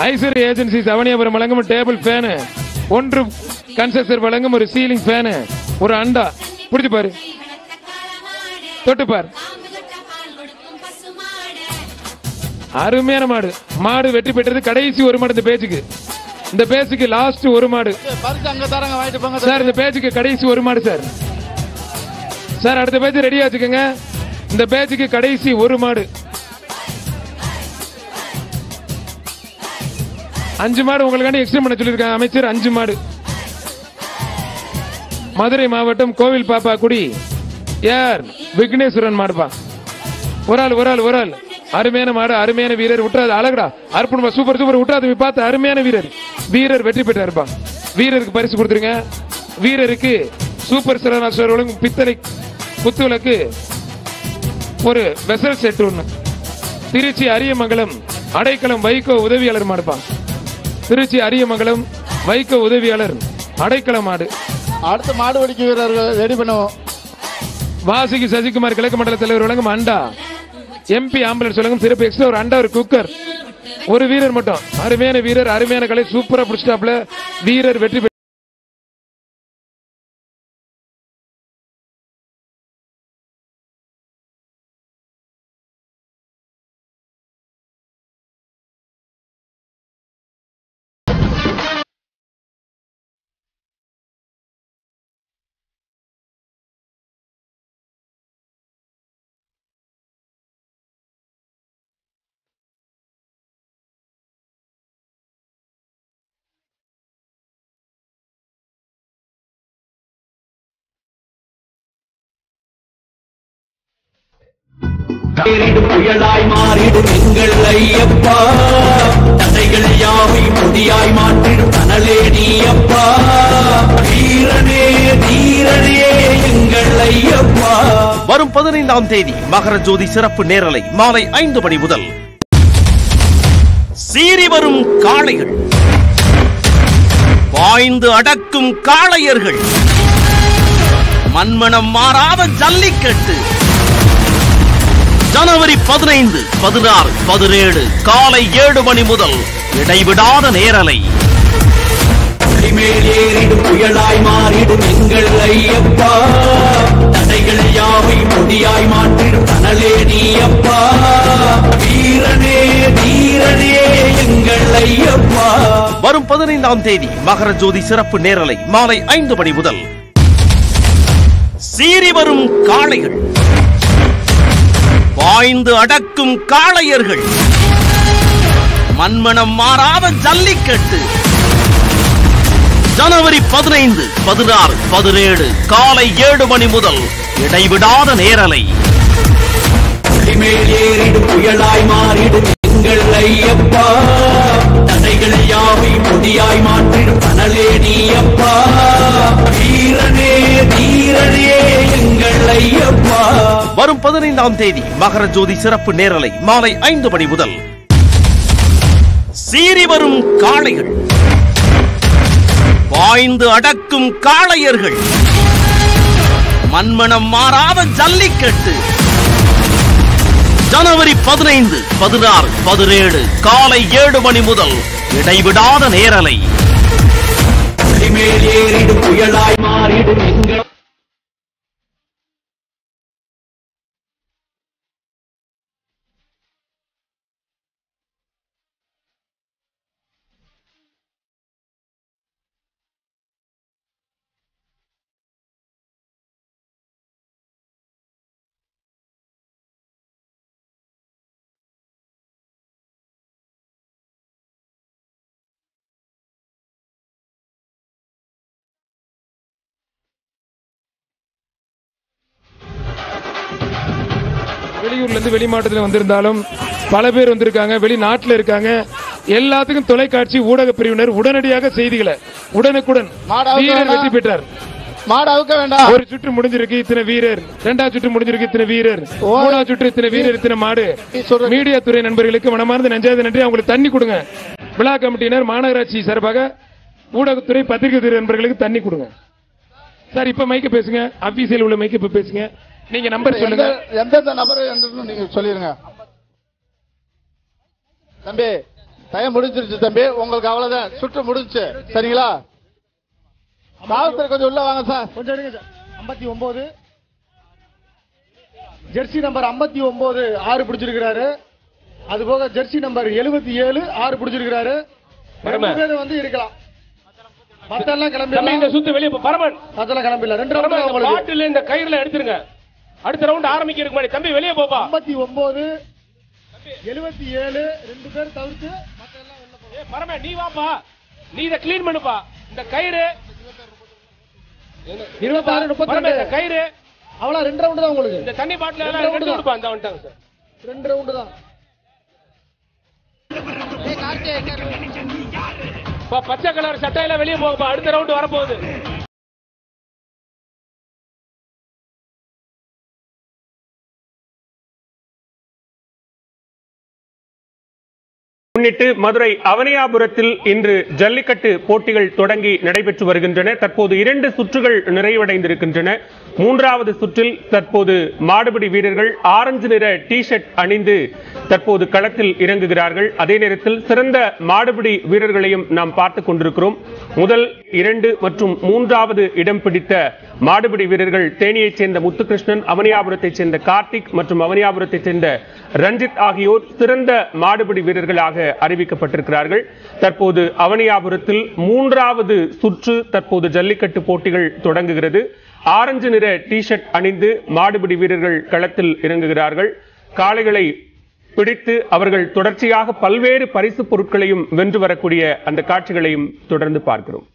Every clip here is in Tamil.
ஐஸ்வர்யா ஏஜென்சிஸ் அவனியாபுரம் வழங்கும் டேபிள் ஃபேன், 1 கன்ஸ்ட்ரக்டர் வழங்கும் ஒரு சீலிங் ஃபேன், ஒரு அண்டா. புடிச்சு பாரு, தொட்டு பாரு. அருமையான மாடு. மாடு வெற்றி பெற்றது. கடைசி ஒரு மாடு இந்த பேச்சுக்கு. இந்த பேச்சுக்கு லாஸ்ட் ஒரு மாடு சார். இந்த பேச்சுக்கு கடைசி ஒரு மாடு சார். சார் அடுத்த பேச்சு ரெடியா வச்சுக்கோங்க. இந்த பேச்சுக்கு கடைசி ஒரு மாடு. 5 மாடு உங்களுக்காண்டி எக்ஸ்டெண்ட் பண்ண சொல்லியிருக்காங்க அமைச்சர். 5 மாடு. மதுரை மாவட்டம் கோவில் பாப்பா குடி யார் விக்னேஸ்வரன் மாடுப்பா. ஒரு ஆள். அருமையான மாடு, அருமையான வீரர். விட்டுறாது, அழகடா, அற்புதமா, சூப்பர் சூப்பர். விட்டுறாது பார்த்து அருமையான வீரர். வீரர் வெற்றி பெற்றாருப்பா. வீரருக்கு பரிசு கொடுத்துருங்க. வீரருக்கு சூப்பர் சரவணாஸ்வர் வழங்கும் பித்தளை குத்துவிளக்கு, ஒரு வெசல் செட் ஒண்ணு. திருச்சி அரியமங்கலம் அடைக்கலம் வைகோ உதவியாளர் மாடுப்பா. திருச்சி அரியமங்கலம் வைகோ உதவியாளர் அடைக்கலம் மாடு. அடுத்த மாடு வடிக்க வீரர்கள் ரெடி பண்ணுவோம். வாசிக்கு சசிகுமார் கிழக்கு மண்டல தலைவர் வழங்கும் அண்டா. எம்பி ஆம்புலன்ஸ் வழங்கும் சிறப்பு எக்ஸ்ட்ரா ஒரு அண்டா, ஒரு குக்கர். ஒரு வீரர் மட்டும். அருமையான வீரர், அருமையான கலை, சூப்பரா புடிச்சாப்ல. வீரர் வெற்றி பெற்ற புயலாய் மாறிடும் எங்கள் ஐயப்பா, தடைகள் யாவை முடியாய் மாற்றிடும் கனலே நீயப்பா. வீரனே வீரனே எங்கள் ஐயப்பா. வரும் 15ஆம் தேதி மகர ஜோதி சிறப்பு நேரலை மாலை 5 மணி முதல். சீறி வரும் காளைகள், பாய்ந்து அடக்கும் காளையர்கள், மண்மனம் மாறாத ஜல்லிக்கட்டு. ஜனவரி 15, 16, 17 காலை 7 மணி முதல் இடைவிடாத நேரலை. மேலேறிடும் புயலாய் மாறிடும் எங்கள் ஐயப்பா, தடைகள் யாவை முடியாய் மாற்றிடும் கனலே நீயப்பா. வீரனே வீரனே எங்கள் ஐயப்பா. வரும் 15ஆம் தேதி மகர ஜோதி சிறப்பு நேரலை மாலை 5 மணி முதல். சீறி வரும் காளைகள், பாய்ந்து அடக்கும் காளையர்கள், மண்மனம் மாறாத ஜல்லிக்கட்டு. ஜனவரி 15, 16, 17 காலை 7 மணி முதல் இடைவிடாத நேரலை. மேலேறிடும் புயலாய் மாறிடும் எங்கள் ஐயப்பா, தடைகள் யாவை முடியாய் மாற்றிடும் கனலே நீயப்பா. வீரனே வீரனே எங்கள் ஐயப்பா. வரும் 15ஆம் தேதி மகர ஜோதி சிறப்பு நேரலை மாலை 5 மணி முதல். சீறி வரும் காளைகள், பாய்ந்து அடக்கும் காளையர்கள், மண்மனம் மாறாத ஜல்லிக்கட்டு. ஜனவரி 15, 16, 17 காலை 7 மணி முதல் இடைவிடாத நேரலை. மேலேறிடும் புயலாய் மாறிடும் எங்கள் வெளியூர்ல இருந்து வெளி மாவட்டத்தில் வந்திருந்தாலும் பல பேர் வந்திருக்காங்க, வெளிநாட்டில் இருக்காங்க. எல்லாத்துக்கும் தொலைக்காட்சி ஊடக பிரிவினர் உடனடியாக செய்திகளை உடனுக்குடன். வீரர் வெற்றி பெற்றார். மாடாவுக்க வேண்டாம். ஒரு சுற்று முடிஞ்சிருக்கு, இத்தனை வீரர். 2வது சுற்று முடிஞ்சிருக்கு, இத்தனை வீரர். 3வது சுற்று இத்தனை வீரர், இத்தனை மாடு. மீடியா துறை நண்பர்களுக்கு மனமார்ந்த நெஞ்சாத நன்றி. அவங்களுக்கு தண்ணி கொடுங்க. விழா கமிட்டியினர் மாநகராட்சி சார்பாக ஊடகத்துறை பத்திரிகை துறை நண்பர்களுக்கு தண்ணி கொடுங்க. சார் இப்ப மைக்க பேசுங்க. ஆபீஸில் உள்ள மைக்க இப்ப பேசுங்க. நீங்க நம்பர் சொல்லுங்க. எந்தெந்த நபர் நீங்க சொல்லிருங்க. தம்பி டைம் முடிஞ்சிருச்சு தம்பி, உங்களுக்கு அவ்வளவுதான், சுற்று முடிஞ்சு. சரிங்களா? கொஞ்சம் உள்ள வாங்க சார். கொஞ்சம் எடுங்க சார். 59 Jersey number 59 6 பிடிச்சிருக்கிறாரு. அது போக ஜெர்சி நம்பர் 77 6 பிடிச்சிருக்கிறாரு. வந்து இருக்கலாம். மத்தெல்லாம் கிளம்பி இந்த சுத்து வெளியே பரமன் அதெல்லாம் கிளம்பிடல. 2 ரவுண்ட் பாட்டில் இந்த கயிறுல எடுத்துருங்க. அடுத்த ரவுண்ட் ஆரம்பிக்கிறதுக்கு முன்னாடி தம்பி வெளியே போப்பா. 59 77 2 பேர் தவிர்த்து மத்தெல்லாம் உள்ள போங்க. பரமன் நீ வாப்பா, நீ இத க்ளீன் பண்ணுப்பா. இந்த கயிறு 26 32 கயிறு அவ்வளவு 2 ரவுண்ட் தான் உங்களுக்கு. இந்த தண்ணி பாட்டில் எல்லாம் எடுத்து கொடுப்பா. அந்த வந்துட்டாங்க சார். 2 ரவுண்ட் தான். பச்சை கலர் சட்டையில வெளியே போகப்பா. அடுத்த ரவுண்ட் வரப்போகுது. முன்னிட்டு மதுரை அவனியாபுரத்தில் இன்று ஜல்லிக்கட்டு போட்டிகள் தொடங்கி நடைபெற்று வருகின்றன. தற்போது 2 சுற்றுகள் நிறைவடைந்திருக்கின்றன. 3வது சுற்றில் தற்போது மாடுபிடி வீரர்கள் ஆரஞ்சு நிற டி-ஷர்ட் அணிந்து தற்போது களத்தில் இறங்குகிறார்கள். அதே நேரத்தில் சிறந்த மாடுபிடி வீரர்களையும் நாம் பார்த்துக் கொண்டிருக்கிறோம். முதல் 2 மற்றும் 3வது இடம் பிடித்த மாடுபிடி வீரர்கள் தேனியைச் சேர்ந்த முத்துகிருஷ்ணன், அவனியாபுரத்தைச் சேர்ந்த கார்த்திக் மற்றும் அவனியாபுரத்தைச் சேர்ந்த ரஞ்சித் ஆகியோர் சிறந்த மாடுபிடி வீரர்களாக அறிவிக்கப்பட்டிருக்கிறார்கள். தற்போது அவனியாபுரத்தில் 3வது சுற்று தற்போது ஜல்லிக்கட்டு போட்டிகள் தொடங்குகிறது. ஆரஞ்சு நிற டி-ஷர்ட் அணிந்து மாடுபிடி வீரர்கள் களத்தில் இறங்குகிறார்கள். காளைகளை பிடித்து அவர்கள் தொடர்ச்சியாக பல்வேறு பரிசு பொருட்களையும் வென்று வரக்கூடிய அந்த காட்சிகளையும் தொடர்ந்து பார்க்கிறோம்.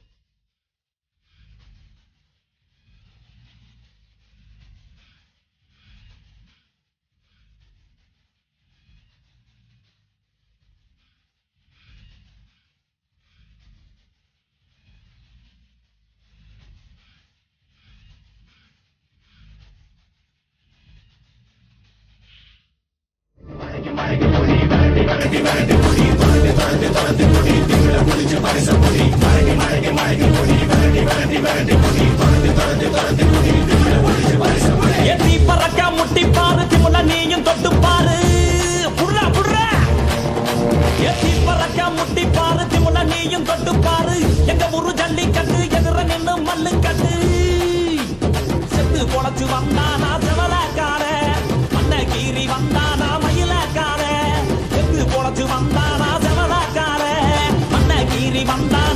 எத்தி பறக்க முட்டி பாரு திமுல நீயும் தொட்டு பாரு. புர்ரா புர்ரா எத்தி பறக்க முட்டி பாரு திமுல நீயும் தொட்டு பாரு. எங்க ஊரு ஜல்லிக்கட்டு எதிர நின்னு மல்லு கட்டு. செத்து பொழைச்சு வந்தானா செவலக்கார, மண்ணகீரி வந்தானா மயிலக்கார. செத்து பொழைச்சு வந்தானா செவலக்கார, மண்ணகீரி வந்தா